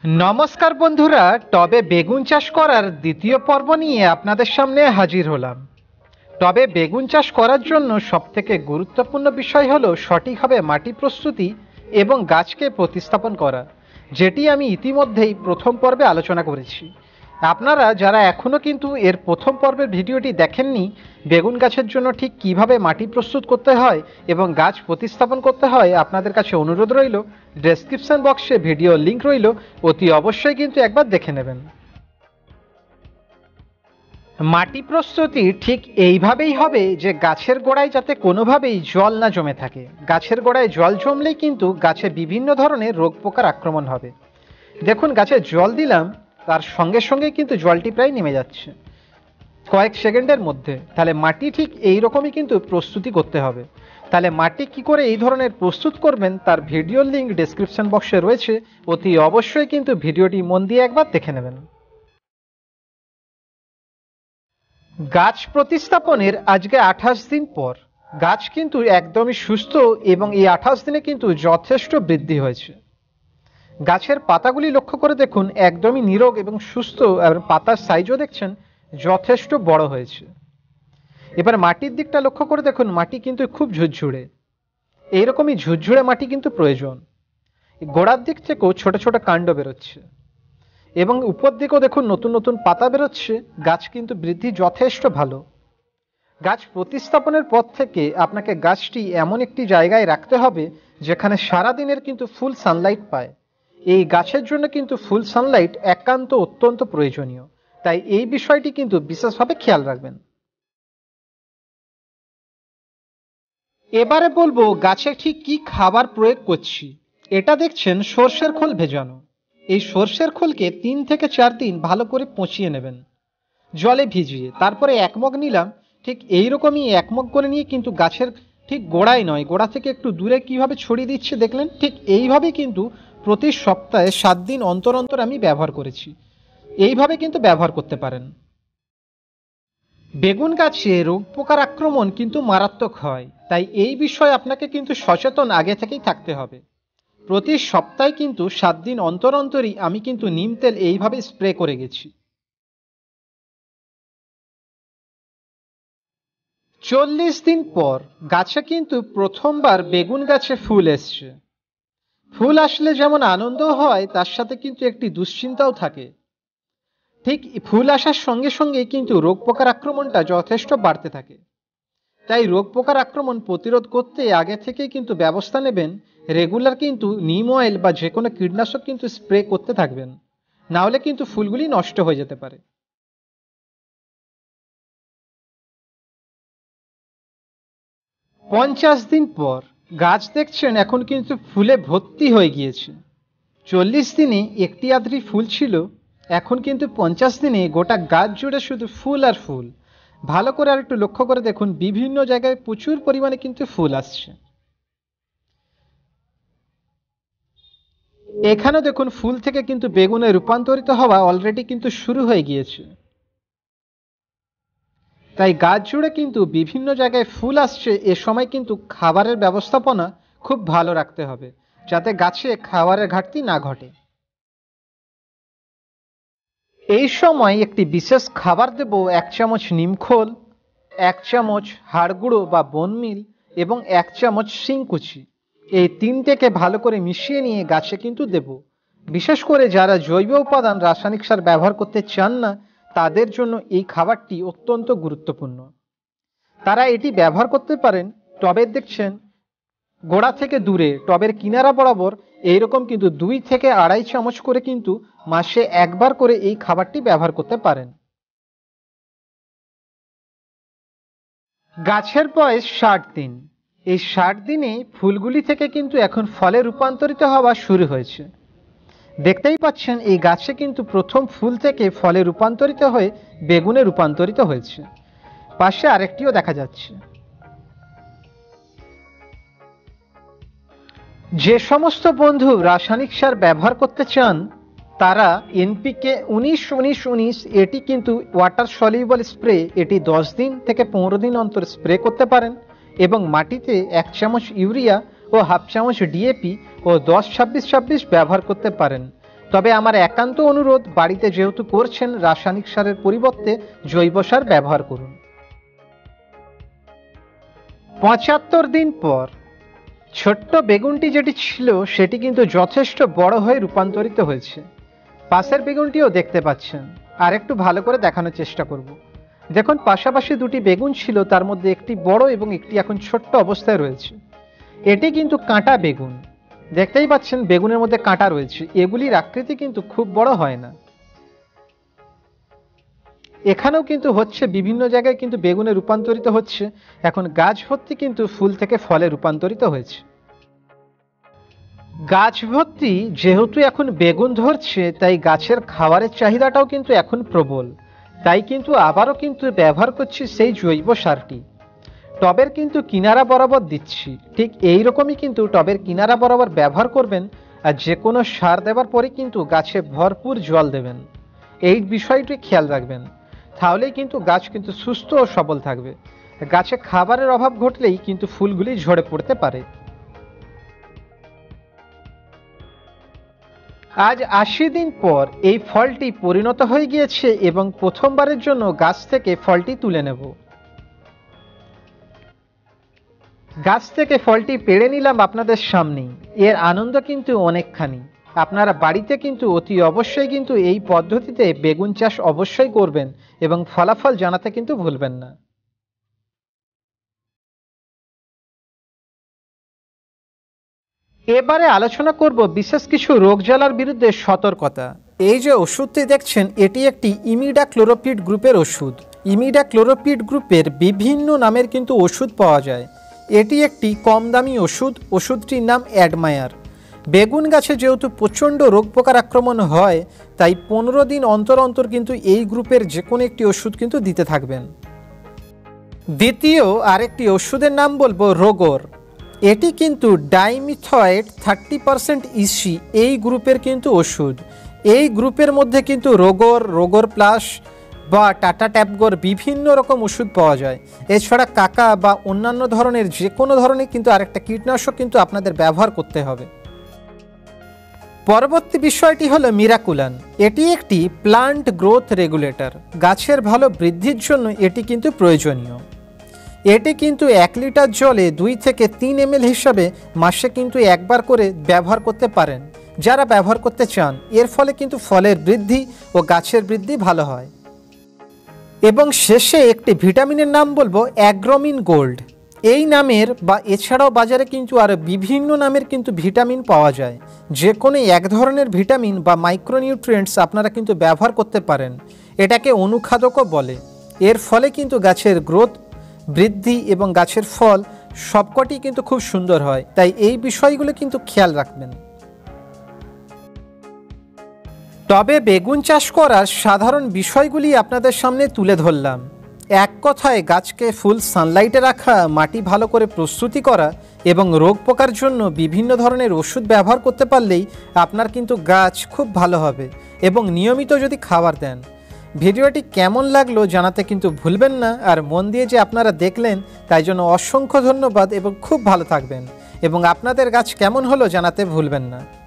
নমস্কার বন্ধুরা, টবে বেগুন চাষ করার দ্বিতীয় পর্ব নিয়ে আপনাদের সামনে হাজির হলাম। টবে বেগুন চাষ করার জন্য সবথেকে গুরুত্বপূর্ণ বিষয় হলো সঠিকভাবে মাটি প্রস্তুতি এবং গাছকে প্রতিস্থাপন করা, যেটি আমি ইতিমধ্যেই প্রথম পর্বে আলোচনা করেছি। আপনারা যারা এখনও কিন্তু এর প্রথম পর্বের ভিডিওটি দেখেননি, বেগুন গাছের জন্য ঠিক কিভাবে মাটি প্রস্তুত করতে হয় এবং গাছ প্রতিস্থাপন করতে হয়, আপনাদের কাছে অনুরোধ রইল, ডেসক্রিপশন বক্সে ভিডিও লিংক রইল, অতি অবশ্যই কিন্তু একবার দেখে নেবেন। মাটি প্রস্তুতি ঠিক এইভাবেই হবে যে গাছের গোড়ায় যাতে কোনোভাবেই জল না জমে থাকে। গাছের গোড়ায় জল জমলেই কিন্তু গাছে বিভিন্ন ধরনের রোগ পোকার আক্রমণ হবে। দেখুন, গাছে জল দিলাম, তার সঙ্গে সঙ্গে কিন্তু জলটি প্রায় নেমে যাচ্ছে কয়েক সেকেন্ডের মধ্যে। তাহলে মাটি ঠিক এই রকমই কিন্তু প্রস্তুতি করতে হবে। তাহলে মাটি কি করে এই ধরনের প্রস্তুত করবেন তার ভিডিওর লিঙ্ক ডেসক্রিপশন বক্সে রয়েছে, অতি অবশ্যই কিন্তু ভিডিওটি মন দিয়ে একবার দেখে নেবেন। গাছ প্রতিস্থাপনের আজকে 28 দিন পর গাছ কিন্তু একদমই সুস্থ এবং এই 28 দিনে কিন্তু যথেষ্ট বৃদ্ধি হয়েছে। গাছের পাতাগুলি লক্ষ্য করে দেখুন, একদমই নীরোগ এবং সুস্থ, আর পাতার সাইজও দেখছেন যথেষ্ট বড় হয়েছে। এবার মাটির দিকটা লক্ষ্য করে দেখুন, মাটি কিন্তু খুব ঝুরঝুরে। এইরকমই ঝুরঝুরে মাটি কিন্তু প্রয়োজন। গোড়ার দিক থেকেও ছোট ছোট কাণ্ড বেরোচ্ছে এবং উপর দিকেও দেখুন নতুন নতুন পাতা বেরোচ্ছে। গাছ কিন্তু বৃদ্ধি যথেষ্ট ভালো। গাছ প্রতিস্থাপনের পর থেকে আপনাকে গাছটি এমন একটি জায়গায় রাখতে হবে যেখানে সারাদিনের কিন্তু ফুল সানলাইট পায়। এই গাছের জন্য কিন্তু ফুল সানলাইট একান্ত অত্যন্ত প্রয়োজনীয়, তাই এই বিষয়টি কিন্তু বিশেষভাবে খেয়াল রাখবেন। এবারে বলবো গাছে ঠিক কি খাবার প্রয়োগ করছি। এটা দেখছেন সর্ষের খোল ভেজানো। এই সর্ষের খোলকে 3 থেকে 4 দিন ভালো করে পচিয়ে নেবেন জলে ভিজিয়ে। তারপরে 1 মগ নিলাম, ঠিক এইরকমই 1 মগ করে নিয়ে কিন্তু গাছের ঠিক গোড়ায় নয়, গোড়া থেকে একটু দূরে কিভাবে ছড়িয়ে দিচ্ছে দেখলেন, ঠিক এইভাবেই কিন্তু প্রতি সপ্তাহে 7 দিন অন্তর অন্তর আমি ব্যবহার করেছি। এইভাবে কিন্তু ব্যবহার করতে পারেন। বেগুন গাছে রোগ পোকার আক্রমণ কিন্তু মারাত্মক হয়, তাই এই বিষয়ে আপনাকে কিন্তু সচেতন আগে থেকেই থাকতে হবে। প্রতি সপ্তাহে কিন্তু 7 দিন অন্তর অন্তরই আমি কিন্তু নিম তেল এইভাবে স্প্রে করে গেছি। 40 দিন পর গাছে কিন্তু প্রথমবার বেগুন গাছে ফুল এসছে। ফুল আসলে যেমন আনন্দ হয়, তার সাথে কিন্তু একটি দুশ্চিন্তাও থাকে। ঠিক ফুল আসার সঙ্গে সঙ্গে কিন্তু রোগ পোকার আক্রমণটা যথেষ্ট বাড়তে থাকে। তাই রোগ পোকার আক্রমণ প্রতিরোধ করতে আগে থেকেই কিন্তু ব্যবস্থা নেবেন। রেগুলার কিন্তু নিম অয়েল বা যে কোনো কীটনাশক কিন্তু স্প্রে করতে থাকবেন, না হলে কিন্তু ফুলগুলি নষ্ট হয়ে যেতে পারে। 50 দিন পর গাছ দেখছেন এখন কিন্তু ফুলে ভর্তি হয়ে গিয়েছে। 40 দিনে একটি আধটি ফুল ছিল, এখন কিন্তু 50 দিনে গোটা গাছ জুড়ে শুধু ফুল আর ফুল। ভালো করে আর একটু লক্ষ্য করে দেখুন, বিভিন্ন জায়গায় প্রচুর পরিমাণে কিন্তু ফুল আসছে। এখানেও দেখুন ফুল থেকে কিন্তু বেগুনে রূপান্তরিত হওয়া অলরেডি কিন্তু শুরু হয়ে গিয়েছে। তাই গাছ জুড়ে কিন্তু বিভিন্ন জায়গায় ফুল আসছে, এ সময় কিন্তু খাবারের ব্যবস্থাপনা খুব ভালো রাখতে হবে যাতে গাছে খাবারের ঘাটতি না ঘটে। এই সময় একটি বিশেষ খাবার দেব, 1 চামচ নিমখোল, 1 চামচ হাড় গুঁড়ো বা বোন মিল এবং 1 চামচ শিংকুচি। এই 3টেকে ভালো করে মিশিয়ে নিয়ে গাছে কিন্তু দেব। বিশেষ করে যারা জৈব উপাদান রাসায়নিক সার ব্যবহার করতে চান না, তাদের জন্য এই খাবারটি অত্যন্ত গুরুত্বপূর্ণ। তারা এটি ব্যবহার করতে পারেন টবের দেখছেন গোড়া থেকে দূরে, টবের কিনারা বরাবর এইরকম কিন্তু 2 থেকে 2.5 চামচ করে কিন্তু মাসে একবার করে এই খাবারটি ব্যবহার করতে পারেন। গাছের বয়স 60 দিন। এই 60 দিনে ফুলগুলি থেকে কিন্তু এখন ফলে রূপান্তরিত হওয়া শুরু হয়েছে। দেখতেই পাচ্ছেন এই গাছে কিন্তু প্রথম ফুল থেকে ফলে রূপান্তরিত হয়ে বেগুনে রূপান্তরিত হয়েছে। পাশে আরেকটিও দেখা যাচ্ছে। যে সমস্ত বন্ধু রাসায়নিক সার ব্যবহার করতে চান তারা এনপিকে 19-19-19 এটি কিন্তু ওয়াটার সলিউবল স্প্রে, এটি 10 দিন থেকে 15 দিন অন্তর স্প্রে করতে পারেন এবং মাটিতে 1 চামচ ইউরিয়া ও হাফ চামচ ডিএপি ও 10-26-26 ব্যবহার করতে পারেন। তবে আমার একান্ত অনুরোধ, বাড়িতে যেহেতু করছেন, রাসায়নিক সারের পরিবর্তে জৈব সার ব্যবহার করুন। ৭৫ দিন পর ছোট্ট বেগুনটি যেটি ছিল সেটি কিন্তু যথেষ্ট বড় হয়ে রূপান্তরিত হয়েছে। পাশের বেগুনটিও দেখতে পাচ্ছেন। আর একটু ভালো করে দেখানোর চেষ্টা করব। দেখুন, পাশাপাশি দুটি বেগুন ছিল, তার মধ্যে একটি বড় এবং একটি এখন ছোট্ট অবস্থায় রয়েছে। এটি কিন্তু কাঁটা বেগুন, দেখতেই পাচ্ছেন বেগুনের মধ্যে কাঁটা রয়েছে। এগুলির আকৃতি কিন্তু খুব বড় হয় না। এখানেও কিন্তু হচ্ছে, বিভিন্ন জায়গায় কিন্তু বেগুনে রূপান্তরিত হচ্ছে। এখন গাছ ভর্তি কিন্তু ফুল থেকে ফলে রূপান্তরিত হয়েছে। গাছ ভর্তি যেহেতু এখন বেগুন ধরছে, তাই গাছের খাবারের চাহিদাটাও কিন্তু এখন প্রবল। তাই কিন্তু আবারও কিন্তু ব্যবহার করছি সেই জৈব সারটি। টবের কিন্তু কিনারা বরাবর দিচ্ছি, ঠিক এই রকমই কিন্তু টবের কিনারা বরাবর ব্যবহার করবেন। আর যে কোনো সার দেওয়ার পরে কিন্তু গাছে ভরপুর জল দেবেন, এই বিষয়টি খেয়াল রাখবেন। তাহলেই কিন্তু গাছ কিন্তু সুস্থ ও সবল থাকবে। গাছে খাবারের অভাব ঘটলেই কিন্তু ফুলগুলি ঝরে পড়তে পারে। আজ ৮০ দিন পর এই ফলটি পরিণত হয়ে গিয়েছে এবং প্রথমবারের জন্য গাছ থেকে ফলটি তুলে নেব। গাছ থেকে ফলটি পেড়ে নিলাম আপনাদের সামনেই। এর আনন্দ কিন্তু অনেকখানি। আপনারা বাড়িতে কিন্তু অতি অবশ্যই কিন্তু এই পদ্ধতিতে বেগুন চাষ অবশ্যই করবেন এবং ফলাফল জানাতে কিন্তু ভুলবেন না। এবারে আলোচনা করব বিশেষ কিছু রোগজ্বালার বিরুদ্ধে সতর্কতা। এই যে ওষুধটি দেখছেন, এটি একটি ইমিডাক্লোরোপিড গ্রুপের ওষুধ। ইমিডাক্লোরোপিড গ্রুপের বিভিন্ন নামের কিন্তু ওষুধ পাওয়া যায়। এটি একটি কম দামি ওষুধ। ওষুধটির নাম অ্যাডমায়ার। বেগুন গাছে যেহেতু প্রচণ্ড রোগ পোকার আক্রমণ হয়, তাই 15 দিন অন্তর অন্তর কিন্তু এই গ্রুপের যে কোনো একটি ওষুধ কিন্তু দিতে থাকবেন। দ্বিতীয় আরেকটি ওষুধের নাম বলবো রোগর। এটি কিন্তু ডাইমিথয়েড 30% ইসি এই গ্রুপের কিন্তু ওষুধ। এই গ্রুপের মধ্যে কিন্তু রোগর প্লাস বা টাটা ট্যাবগর বিভিন্ন রকম ওষুধ পাওয়া যায়। এছাড়া কাকা বা অন্যান্য ধরনের যে কোনো ধরনের কিন্তু আরেকটা কীটনাশক কিন্তু আপনাদের ব্যবহার করতে হবে। পরবর্তী বিষয়টি হলো মিরাকুলান। এটি একটি প্লান্ট গ্রোথ রেগুলেটর। গাছের ভালো বৃদ্ধির জন্য এটি কিন্তু প্রয়োজনীয়। এটি কিন্তু 1 লিটার জলে 2 থেকে 3 ml হিসাবে মাসে কিন্তু একবার করে ব্যবহার করতে পারেন, যারা ব্যবহার করতে চান। এর ফলে কিন্তু ফলের বৃদ্ধি ও গাছের বৃদ্ধি ভালো হয়। এবং শেষে একটি ভিটামিনের নাম বলবো অ্যাগ্রোমিন গোল্ড। এই নামের বা এছাড়াও বাজারে কিন্তু আরও বিভিন্ন নামের কিন্তু ভিটামিন পাওয়া যায়। যে কোনো এক ধরনের ভিটামিন বা মাইক্রোনিউট্রিয়েন্টস আপনারা কিন্তু ব্যবহার করতে পারেন। এটাকে অনুখাদকও বলে। এর ফলে কিন্তু গাছের গ্রোথ, বৃদ্ধি এবং গাছের ফল সবকটি কিন্তু খুব সুন্দর হয়। তাই এই বিষয়গুলো কিন্তু খেয়াল রাখবেন। তবে বেগুন চাষ করার সাধারণ বিষয়গুলি আপনাদের সামনে তুলে ধরলাম। এক কথায় গাছকে ফুল সানলাইটে রাখা, মাটি ভালো করে প্রস্তুতি করা এবং রোগ পোকার জন্য বিভিন্ন ধরনের ওষুধ ব্যবহার করতে পারলেই আপনার কিন্তু গাছ খুব ভালো হবে। এবং নিয়মিত যদি খাবার দেন। ভিডিওটি কেমন লাগলো জানাতে কিন্তু ভুলবেন না। আর মন দিয়ে যে আপনারা দেখলেন তাই জন্য অসংখ্য ধন্যবাদ এবং খুব ভালো থাকবেন। এবং আপনাদের গাছ কেমন হলো জানাতে ভুলবেন না।